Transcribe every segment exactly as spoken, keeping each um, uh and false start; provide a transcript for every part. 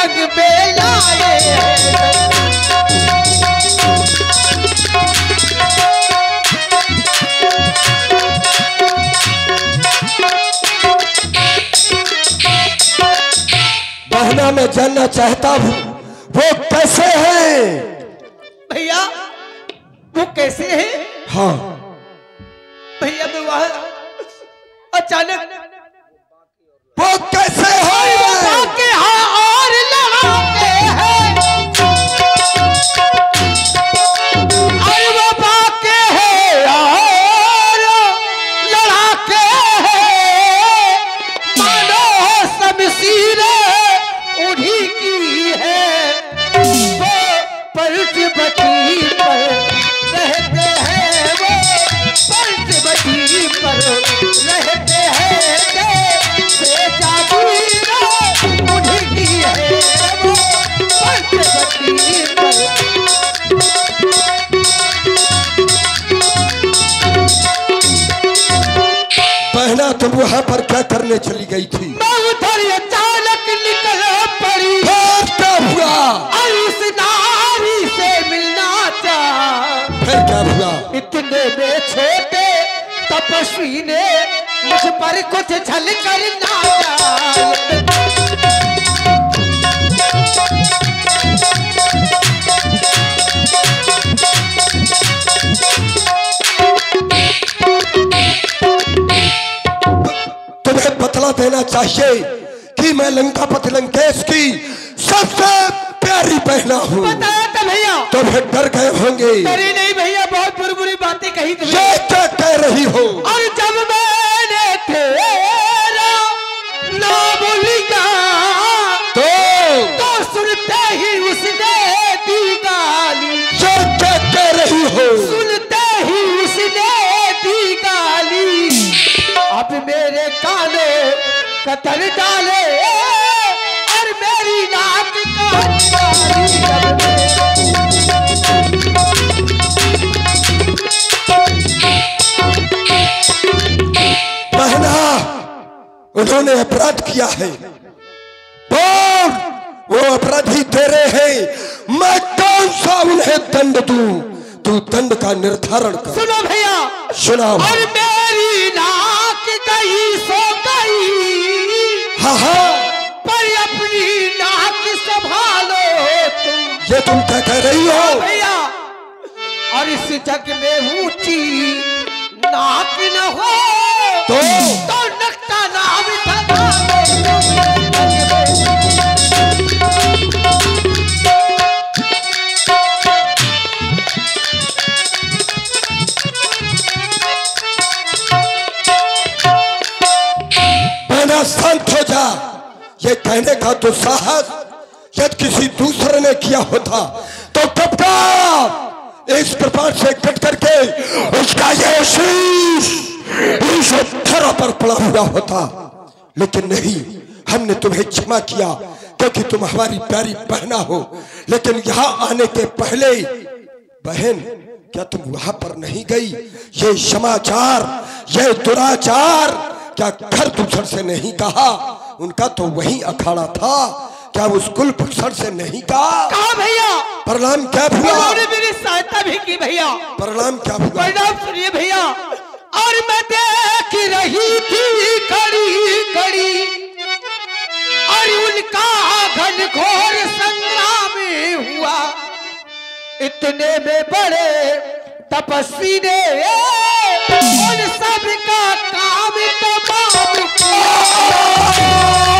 संग में लाए बहना मैं जानना चाहता हूँ वो कैसे है? भैया वो कैसे है? हाँ भैया मैं वहां अचानक वो कैसे है? वो के हाँ और लड़ाते हैं अरे वो बाके है और लड़ाके हैं मानो शमशीरे उन्हीं की है वो पंचवटी पर रहते हैं वो पंचवटी पर रहते हैं से जागीर उन्हीं की है वो पंचवटी पर बहना तुम वहां पर क्या करने चली गई थी? मैं उधर अचानक निकल पड़ी फिर क्या हुआ? और उस नारी से मिलना चाहा फिर क्या हुआ? इतने में छोटे तपस्वी ने मुझ पर कुछ छल करना तुम्हें बतला देना चाहिए कि मैं लंकापति लंकेश की सबसे प्यारी बहना हूँ। बताया था भैया तो फिर डर गए होंगे। डरी नहीं भैया बहुत बुरी बुरी बातें कही थी ये क्या कह रही हो? और जब मैंने तेरा नाम लिया तो तो सुनते ही उसने दी गाली। ये क्या कह रही हो? सुनते ही उसने दी गाली। अब मेरे काने कतर डाले और मेरी नाक काट डाली। बहना उन्होंने अपराध किया है और वो अपराधी तेरे हैं। मैं कौन सा उन्हें दंड दूं? तू दंड का निर्धारण कर। सुनो भैया सुनाओ। और मेरी नाक गई सो गई हाँ हाँ पर अपनी नाक संभालो तुम। ये तुम क्या कह रही हो? भैया और इस जग में ऊंची नाक न हो तो तो नक्शा नाम ठगा बहना शांत हो जा। ये कहने का तो साहस यदि किसी दूसरे ने किया होता तो कब का इस प्रकार से कट करके उसका ये शीश इस धरा पर पड़ा हुआ होता। लेकिन नहीं, हमने तुम्हें क्षमा किया क्योंकि तुम हमारी प्यारी बहना हो। लेकिन यहाँ आने के पहले बहन क्या तुम वहां पर नहीं गई? ये समाचार ये दुराचार क्या घर दूसर से नहीं कहा? उनका तो वही अखाड़ा था। क्या उस कुल भूषण से नहीं कहा? कहा भैया परिणाम क्या हुआ? उन्होंने मेरी सहायता भी की भैया। परिणाम क्या हुआ? परिणाम सुनिए भैया। और मैं देख रही थी खड़ी खड़ी और उनका घनघोर संग्राम हुआ। इतने में बड़े तपस्वी ने उन सब का काम तमाम किया।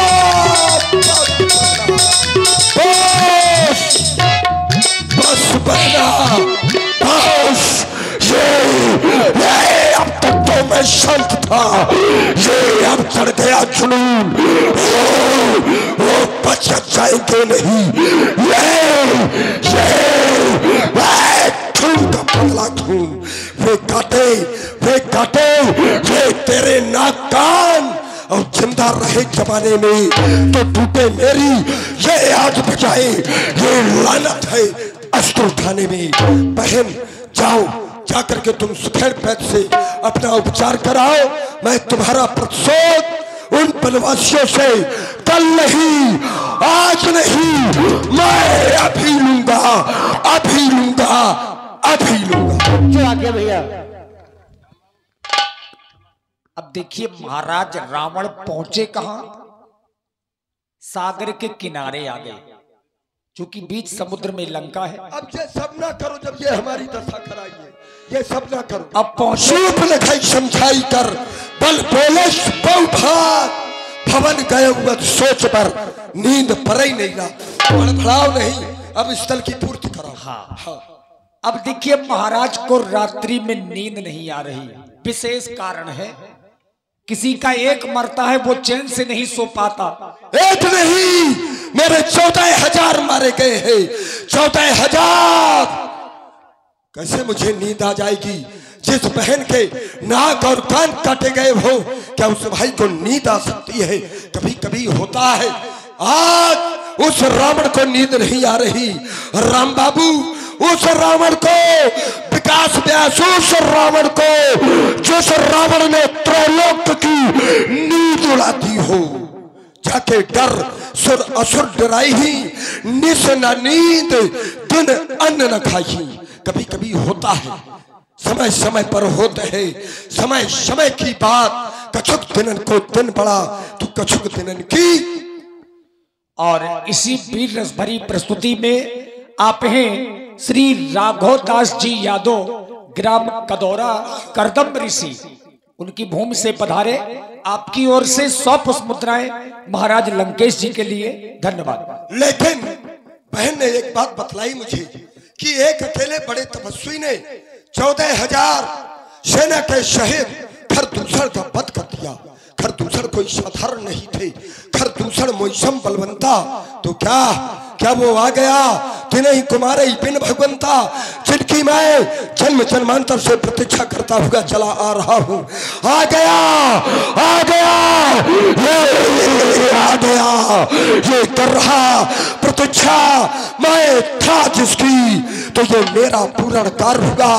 बस बहना बस। ये, ये अब तक तो मैं शांत था। ये अब चढ़ गया जुनून। वो, वो बच जाएंगे नहीं। ये, ये, मैं खून का बदला खून। वे काटे वे काटे ये तेरे नाक कान। और जिंदा रहे जमाने में तो टूटे मेरी ये आज बजाए। ये लानत है अस्त्र उठाने में। बहन जाओ, जाकर के तुम सुखैर पैद से अपना उपचार कराओ। मैं तुम्हारा प्रतिशोध उन बनवासियों से कल नहीं, आज नहीं, मैं अभी लूंगा, अभी लूंगा, अभी लूंगा। जो आ गया भैया। अब देखिए महाराज रावण पहुंचे कहां? सागर के किनारे आ गए, क्योंकि बीच समुद्र में लंका है। अब ये सब ना करो, जब ये हमारी दशा कराई है, ये सब ना करो। अब पहुंचे लिखाई समझाई कर बल बोलस बहुभाग भवन गए हुए सोच पर नींद पर ही नहीं रहा। बड़बड़ाव नहीं, अब स्थल की पूर्ति करो। हाँ हाँ। अब देखिए महाराज को रात्रि में नींद नहीं आ रही, विशेष कारण है। किसी का एक मरता है वो चैन से नहीं सो पाता। एक नहीं, मेरे चौदह हजार मारे गए हैं, चौदह हजार। कैसे मुझे नींद आ जाएगी? जिस बहन के नाक और कान काटे गए हो, क्या उस भाई को नींद आ सकती है? कभी कभी होता है। आज उस रावण को नींद नहीं आ रही। राम बाबू, उस रावण को, विकास व्यास, उस रावण को, जिस रावण ने त्रैलोक की नींद उड़ाती हो, जाके डर सुर असुर डराई ही, निस न नींद दिन अन्न न खाई। कभी कभी होता है, समय समय पर होते हैं, समय समय की बात। कछुक दिनन को दिन बड़ा, तू कछुक दिनन की। और इसी वीर रस भरी प्रस्तुति में आप हैं श्री राघव दास जी यादव, ग्राम कदौरा, करदम ऋषि। उनकी भूमि से पधारे। आपकी ओर से सौ पुष्प मुद्राएं महाराज लंकेश जी के लिए। धन्यवाद। लेकिन बहन ने एक बात बतलाई मुझे कि एक अकेले बड़े तपस्वी ने चौदह हजार सेना के शहीद खरदूषण का वध कर दिया। खरदूषण कोई साधारण नहीं थे, खरदूषण मोइसम बलवंता। तो क्या क्या वो आ गया? तिन्हीं कुमारे बिन भगवंता, जिनकी मैं जन्म जन्मांतर से प्रतीक्षा करता हुआ चला आ रहा हूँ। आ गया, आ गया, ये आ गया, ये कर रहा प्रतीक्षा मैं था जिसकी, तो ये मेरा पूर्ण कार्य होगा।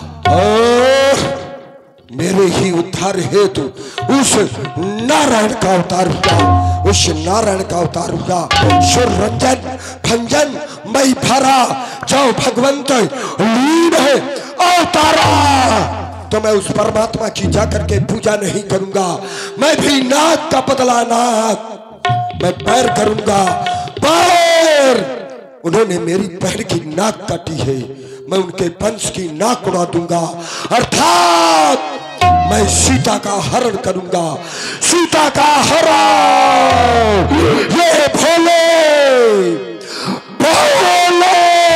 मेरे ही उद्धार हेतु उस नारायण का अवतार हुआ, उस नारायण का अवतार हुआ। सुर रंजन भंजन मई भरा, जाओ भगवंत लीन है अवतारा। तो मैं उस परमात्मा की जाकर के पूजा नहीं करूंगा। मैं भी नाक का बदला नाक मैं पैर करूंगा, पैर। उन्होंने मेरी बहन की नाक काटी है, मैं उनके वंश की नाक उड़ा दूंगा। अर्थात मैं सीता का हरण करूंगा, सीता का हरण। ये भोले भोले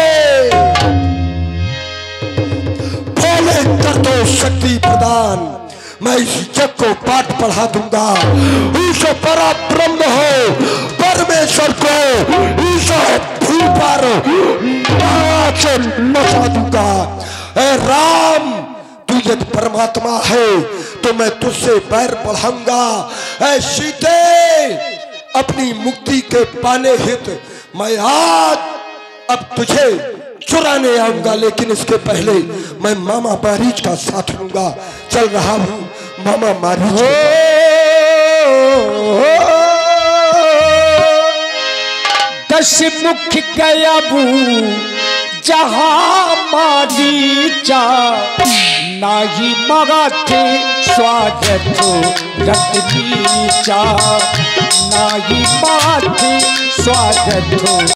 भोले कर दो शक्ति प्रदान। मैं इस जग को पाठ पढ़ा दूंगा। उस परा ब्रह्म हो परमेश्वर को इस भूमि पर नाच नचा दूंगा। ए राम, तू यदि परमात्मा है तो मैं तुझसे पैर बढ़ाऊंगा। ऐ सीते, अपनी मुक्ति के पाने हित मैं आज अब तुझे चुराने आऊंगा, लेकिन इसके पहले मैं मामा मारीच का साथ लूंगा। चल रहा हूं मामा मारीच। दस मुख गया बू जहां मारीचा, नाही मराठे स्वागत रत्नीचा, नाही माथे स्वागत।